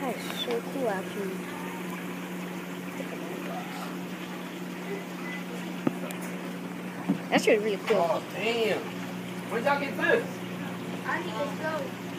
That is so cool, actually. That's really cool. Oh, damn. Where'd y'all get this? I need this go.